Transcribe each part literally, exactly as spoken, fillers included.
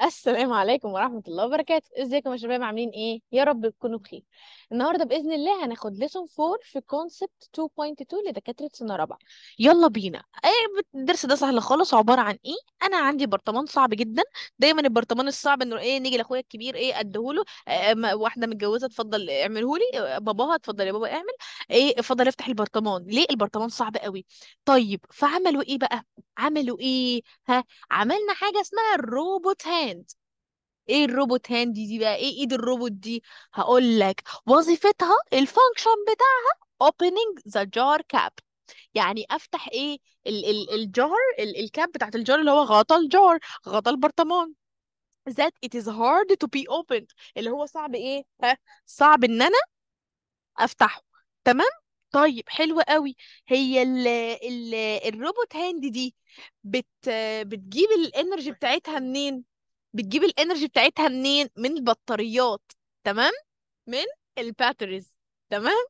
السلام عليكم ورحمة الله وبركاته. ازيكم يا شباب؟ عاملين ايه؟ يا رب تكونوا بخير. النهارده بإذن الله هناخد ليسون أربعة في كونسبت اتنين نقطة اتنين لدكاترة سنة رابعة. يلا بينا. ايه الدرس ده سهل خالص، عبارة عن ايه؟ انا عندي برطمان صعب جدا. دايما البرطمان الصعب انه ايه، نيجي لاخويا الكبير ايه اديهوله. آه م- واحدة متجوزة اتفضل اعملهولي. آه، باباها اتفضل يا بابا اعمل. ايه اتفضل افتح البرطمان. ليه البرطمان صعب قوي؟ طيب فعملوا ايه بقى؟ عملوا ايه؟ ها، عملنا حاجة اسمها الروبوت هاند. ايه الروبوت هاند دي بقى؟ ايه ايد الروبوت دي؟ هقول لك وظيفتها، الفانكشن بتاعها opening the jar cap. يعني افتح ايه؟ ال ال الجار، ال الكاب بتاعت الجار اللي هو غطا الجار، غطا البرطمان. that it is hard to be opened، اللي هو صعب ايه؟ ها، صعب ان انا افتحه. تمام. طيب حلو قوي. هي ال ال الروبوت هاند دي بت بتجيب الانرجي بتاعتها منين؟ بتجيب الانرجي بتاعتها منين؟ من البطاريات. تمام، من الباتريز. تمام.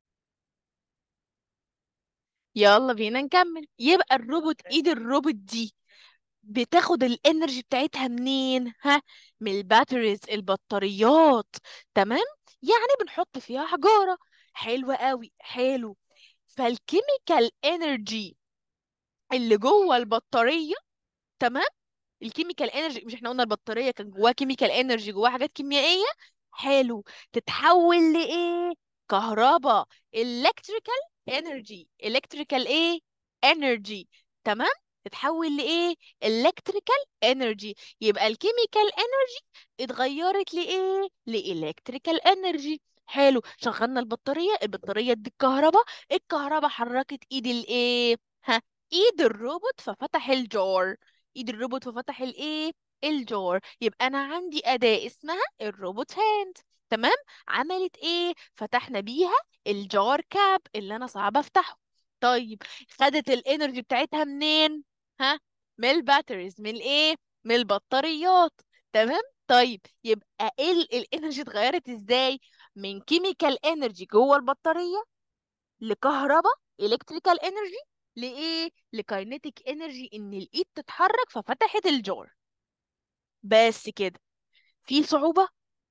يلا بينا نكمل. يبقى الروبوت، ايد الروبوت دي بتاخد الانرجي بتاعتها منين؟ ها، من الباتريز، البطاريات. تمام. يعني بنحط فيها حجارة. حلو قوي، حلو. فالكيميكال انرجي اللي جوه البطارية، تمام، الكيميكال انرجي، مش احنا قلنا البطارية كان جواها كيميكال انرجي، جواها حاجات كيميائية؟ حلو. تتحول لإيه؟ كهرباء. electrical energy. electrical ايه؟ energy. تمام. تتحول لإيه؟ electrical energy. يبقى الكيميكال انرجي اتغيرت لإيه؟ لإلكتريكال انرجي. حلو. شغلنا البطارية، البطارية دي الكهرباء، الكهرباء حركت ايد الايه؟ ها، ايد الروبوت ففتح الجار. ايد الروبوت ففتح الايه؟ الجار. يبقى انا عندي اداة اسمها الروبوت هاند. تمام. عملت ايه؟ فتحنا بيها الجار كاب اللي انا صعب افتحه. طيب خدت الانرجي بتاعتها منين؟ ها، من الباتريز، من الايه؟ من البطاريات. تمام. طيب يبقى ايه ال- الانرجي اتغيرت ازاي؟ من كيميكال انرجي جوه البطارية لكهرباء، الكتريكال انرجي، لايه؟ لكاينيتيك انرجي، ان الايد تتحرك ففتحت الجار. بس كده. في صعوبة؟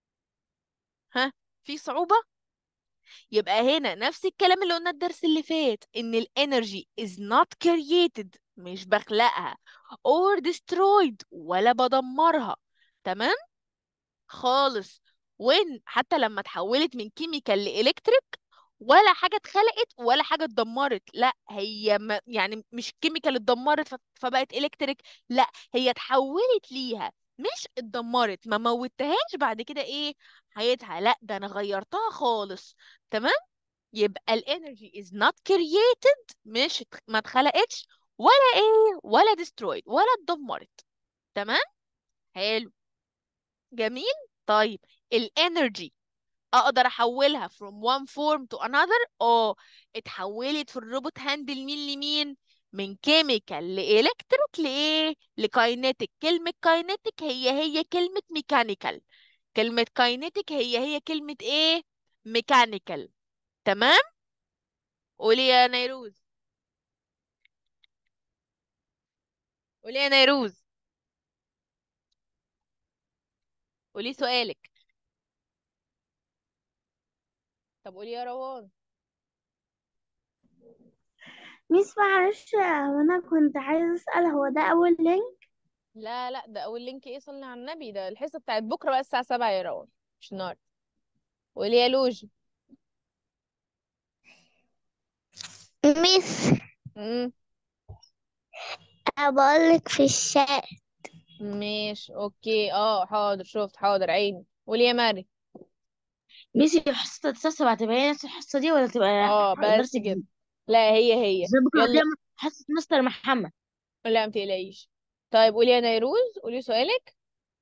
ها، في صعوبة؟ يبقى هنا نفس الكلام اللي قلنا الدرس اللي فات، ان الانرجي is not created، مش بخلقها، or destroyed، ولا بدمرها. تمام خالص. وين حتى لما اتحولت من كيميكال لإلكتريك، ولا حاجة اتخلقت ولا حاجة اتدمرت. لا هي ما يعني مش كيميكال اتدمرت ف- فبقت إلكتريك. لا، هي اتحولت ليها، مش اتدمرت. ما موتهاش بعد كده ايه حياتها، لا ده انا غيرتها خالص. تمام. يبقى الانرجي is not created، مش ات- ما اتخلقتش، ولا ايه، ولا destroyed، ولا اتدمرت. تمام. حلو، جميل. طيب الانرجي اقدر احولها from one form to another؟ اه، اتحولت في الروبوت هاند لمين لمين؟ من كيميكال لإلكتريك لإيه؟ لكاينيتيك. كلمة كاينيتيك هي هي كلمة ميكانيكال. كلمة كاينيتيك هي هي كلمة ايه؟ ميكانيكال. تمام. قولي يا نيروز. قولي يا نيروز. قولي سؤالك. طب قولي يا روان. ميس معلش، وانا كنت عايزة اسأل، هو ده اول لينك؟ لا لا، ده اول لينك ايه؟ صلي على النبي، ده الحصة بتاعت بكرة بقى الساعة سبعة يا روان، مش النهارده. قولي يا لوجي. ميس، امم انا بقولك في الشات. ماشي اوكي، اه حاضر، شفت، حاضر عيني. قولي يا مري. ميسي الحصة الساعة سبعة تبقى هي نفس الحصة دي ولا تبقى اه درس بس كده. جديد؟ لا هي هي. زي بكرة دي يلا. حصة مستر محمد. لا ما تقلقيش. طيب قولي يا نيروز، قولي سؤالك.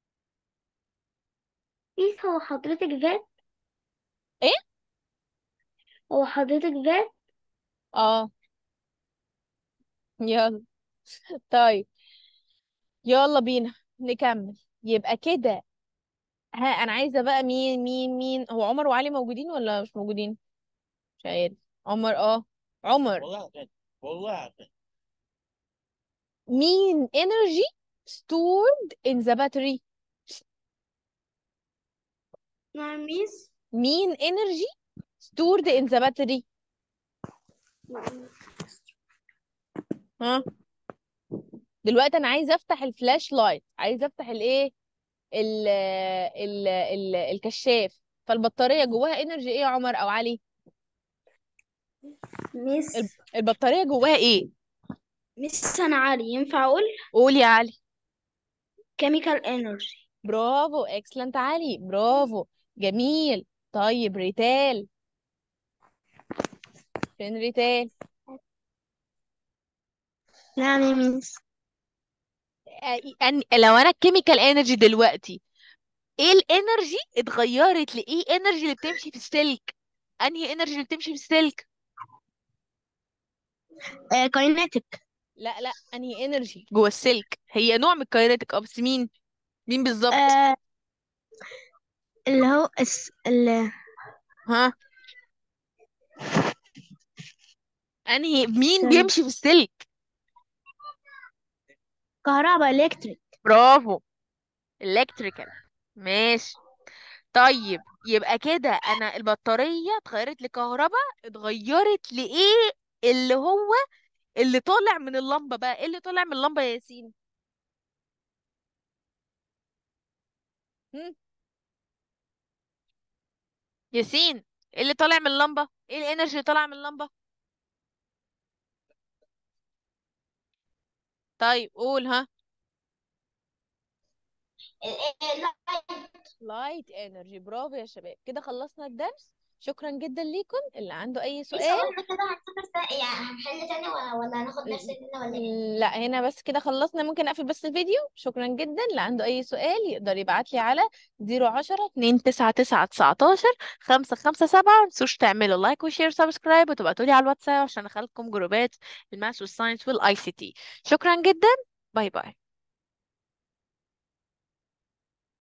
ميس، هو حضرتك فات؟ ايه؟ هو حضرتك فات؟ اه. يلا. طيب يلا بينا نكمل. يبقى كده. ها، انا عايزه بقى مين مين مين هو عمر وعلي موجودين ولا مش موجودين؟ مش عارف. عمر، اه عمر. والله غد والله غد مين energy stored in the battery؟ نعم ميس. mean energy stored in the battery. ها دلوقتي انا عايزه افتح الفلاش لايت، عايزه افتح الايه ال ال ال الكشاف، فالبطاريه جواها انرجي ايه يا عمر او علي؟ ميس الب- البطاريه جواها ايه؟ ميس أنا علي، ينفع أقول قول يا علي. chemical energy. برافو، اكسلنت علي، برافو، جميل. طيب ريتال، فين ريتال؟ نعم يا ميس. أ- أن لو انا الكيميكال انرجي دلوقتي، ايه الانرجي اتغيرت لايه انرجي اللي بتمشي في السلك؟ انهي انرجي اللي بتمشي في السلك؟ آه kinetic. لا لا، انهي انرجي جوه السلك؟ هي نوع من الكاينيتيك اه، بس مين؟ مين بالظبط؟ آه اللي هو الس... ال... ها انهي مين استنى. بيمشي في السلك؟ كهرباء إلكتريك. برافو، الكتريكال. ماشي. طيب يبقى كده انا البطارية اتغيرت لكهرباء، اتغيرت لايه اللي هو اللي طالع من اللمبة بقى؟ ايه اللي طالع من اللمبة يا ياسين؟ هم؟ ياسين، ايه اللي طالع من اللمبة؟ ايه الانرجي اللي طالع من اللمبة؟ طيب قول ها. لايت انرجي، برافو يا شباب. كده خلصنا الدرس، شكرا جدا ليكم. اللي عنده اي بس سؤال؟ هو احنا كده هنسافر تا- يعني هنحل تاني ولا ولا هناخد نفس الليلة ولا ايه؟ لا هنا بس كده خلصنا، ممكن اقفل بس الفيديو. شكرا جدا. اللي عنده اي سؤال يقدر يبعت لي على صفر عشرة اتنين تسعة تسعة تسعتاشر خمسة خمسة سبعة. متنسوش تعملوا لايك وشير سبسكرايب وتبعتوا لي على الواتساب عشان اخليكم جروبات الماس والساينس والاي سي تي. شكرا جدا، باي باي.